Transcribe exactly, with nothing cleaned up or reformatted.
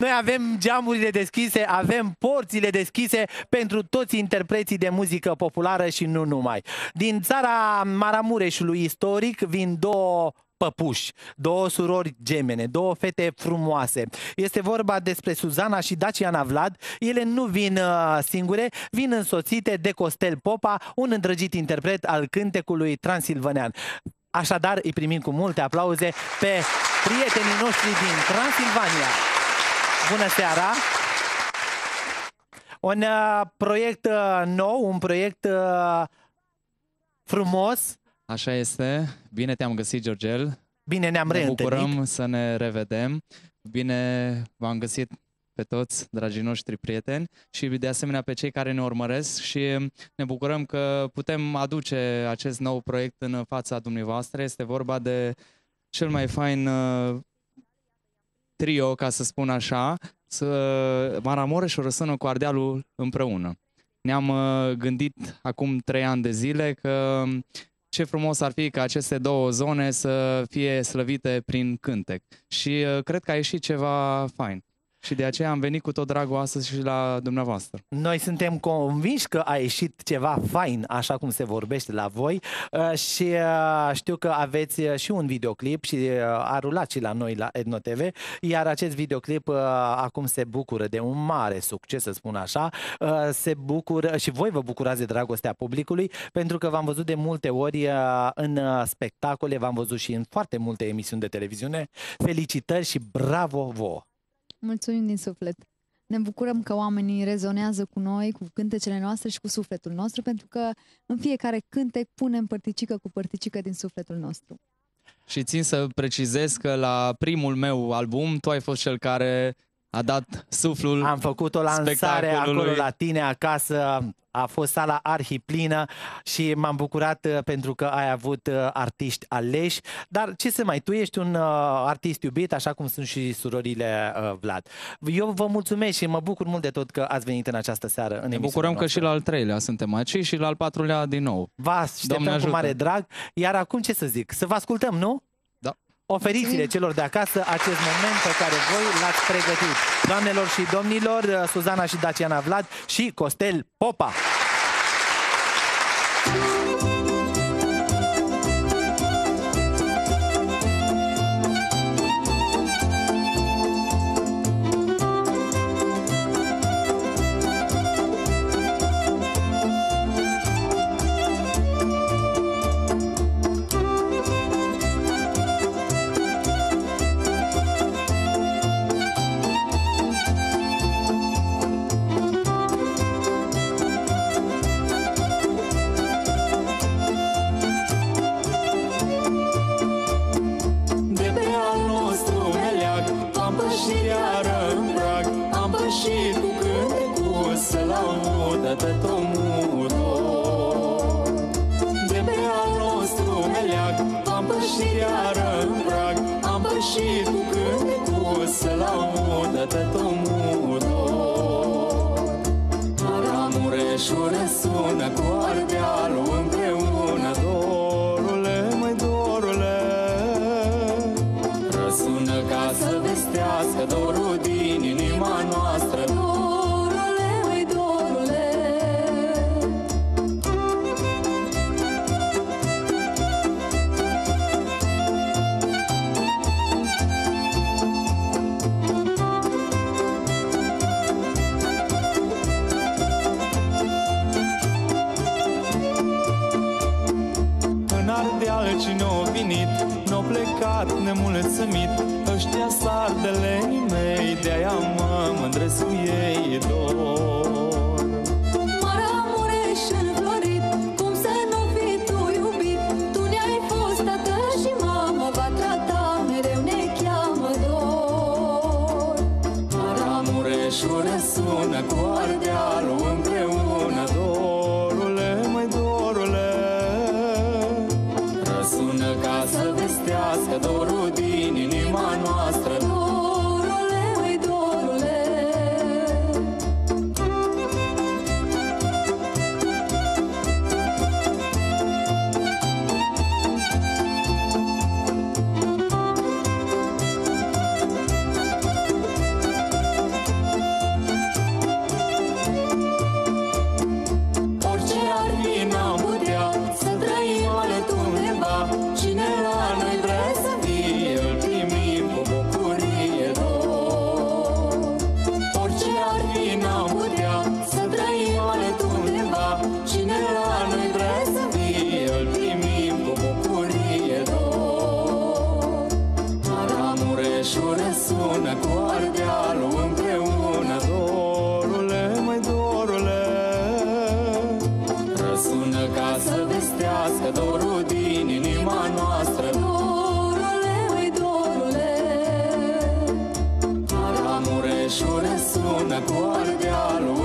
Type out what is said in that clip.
Noi avem geamurile deschise, avem porțile deschise pentru toți interpreții de muzică populară și nu numai. Din țara Maramureșului istoric vin două păpuși, două surori gemene, două fete frumoase. Este vorba despre Suzana și Daciana Vlad. Ele nu vin uh, singure, vin însoțite de Costel Popa, un îndrăgit interpret al cântecului transilvanean. Așadar, îi primim cu multe aplauze pe prietenii noștri din Transilvania. Bună seara! Un uh, proiect uh, nou, un proiect uh, frumos. Așa este. Bine te-am găsit, Georgel. Bine ne-am reîntâlnit. Ne bucurăm să ne revedem. Bine v-am găsit pe toți, dragii noștri prieteni, și de asemenea pe cei care ne urmăresc, și ne bucurăm că putem aduce acest nou proiect în fața dumneavoastră. Este vorba de cel mai fain uh, trio, ca să spun așa, să Maramureșul răsună cu Ardealul împreună. Ne-am uh, gândit acum trei ani de zile că ce frumos ar fi ca aceste două zone să fie slăvite prin cântec. Și uh, cred că a ieșit ceva fain. Și de aceea am venit cu tot dragul astăzi și la dumneavoastră. Noi suntem convinși că a ieșit ceva fain, așa cum se vorbește la voi, uh, și uh, știu că aveți și un videoclip și uh, a rulat și la noi la Etno T V, iar acest videoclip uh, acum se bucură de un mare succes, să spun așa. Uh, se bucură și voi vă bucurați de dragostea publicului, pentru că v-am văzut de multe ori uh, în uh, spectacole, v-am văzut și în foarte multe emisiuni de televiziune. Felicitări și bravo vouă! Mulțumim din suflet. Ne bucurăm că oamenii rezonează cu noi, cu cântecele noastre și cu sufletul nostru, pentru că în fiecare cântec punem părticică cu părticică din sufletul nostru. Și țin să precizez că la primul meu album tu ai fost cel care a dat suflul. Am făcut o lansare acolo la tine acasă, a fost sala arhiplină și m-am bucurat pentru că ai avut artiști aleși. Dar ce să mai, tu ești un uh, artist iubit, așa cum sunt și surorile uh, Vlad. Eu vă mulțumesc și mă bucur mult de tot că ați venit în această seară. În ne bucurăm noastră. Că și la al treilea suntem aici și la al patrulea din nou. Vă așteptăm cu mare drag. Iar acum ce să zic, să vă ascultăm, nu? Da. Oferiți-le celor de acasă acest moment pe care voi l-ați pregătit. Doamnelor și domnilor, Suzana și Daciana Vlad și Costel Popa. Maramureșul sună cu Ardealul împreună. Dorule, măi dorule, răsună ca să vestească dorul din inima noastră. Dorule, măi dorule. Cine-o venit, n-o plecat nemulțumit. Ăștia sardeleni mei, de-aia mă mândresc cu ei dor. Maramureș înflorit, cum să nu fii tu iubit? Tu ne-ai fost tată și mamă, va trata, mereu ne cheamă dor. Maramureșul sună cu Ardealul împreună. Dorule, măi dorule, sună ca să vestească dorul din inima noastră. Dorule, măi dorule. Domnișoară sună cu ardealul